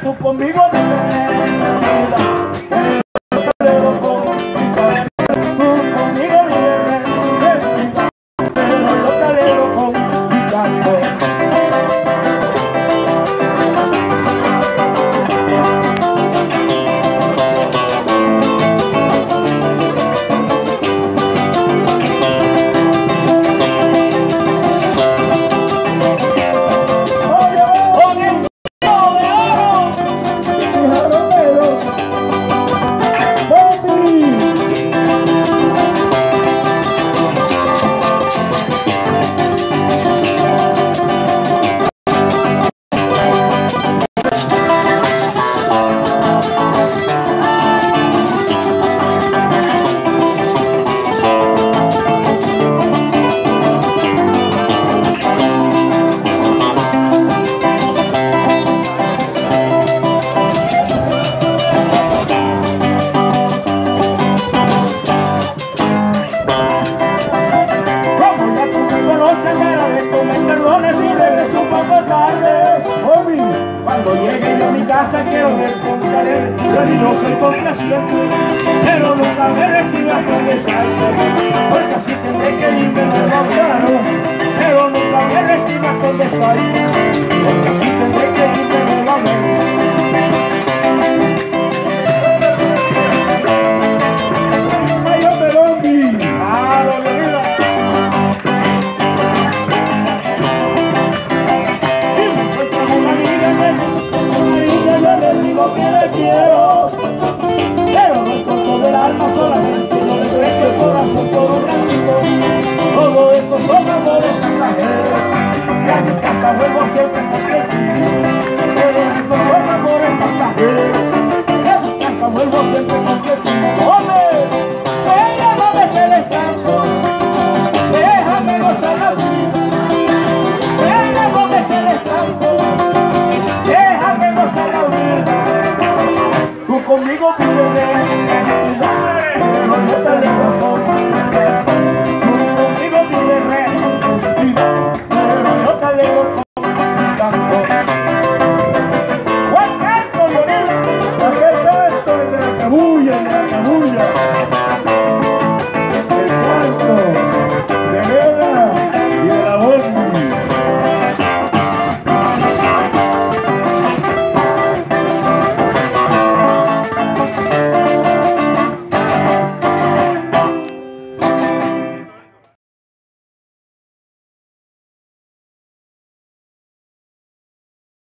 tú conmigo quiero ver con querer, yo soy complaciente, pero nunca me recibas con desaire, porque así tendré que irme nuevo claro, pero nunca me recibas con desaire, porque así tendré que irme nuevamente. Quiero, pero no es con todo el alma solamente, no le presto el corazón por un ratito. Todo eso son amores pasajeros, que a mi casa vuelvo siempre contigo. Todo eso son amores pasajeros, que a mi casa vuelvo siempre contigo. ¡Hombre! Ella no me se le canto, déjame gozar la vida. Ella no me se le canto, déjame gozar la vida. Tú conmigo vives.